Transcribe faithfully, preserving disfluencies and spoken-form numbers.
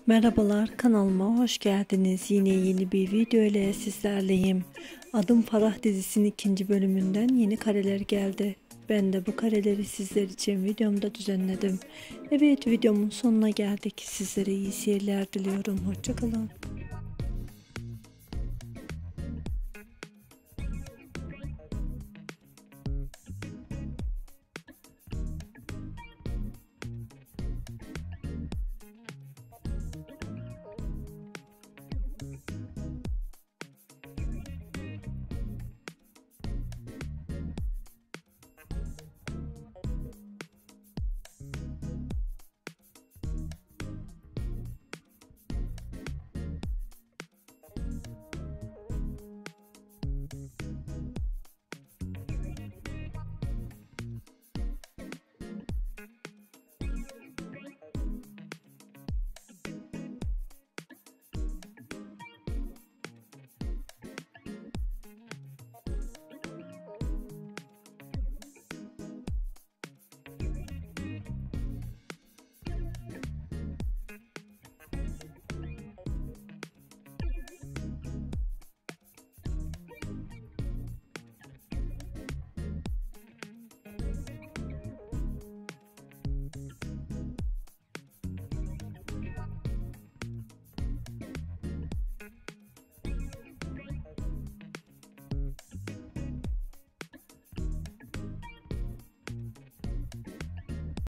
Merhabalar, kanalıma hoş geldiniz. Yine yeni bir video ile sizlerleyim. Adım Farah dizisinin ikinci bölümünden yeni kareler geldi. Ben de bu kareleri sizler için videomda düzenledim. Evet, videomun sonuna geldik. Sizlere iyi seyirler diliyorum. Hoşça kalın.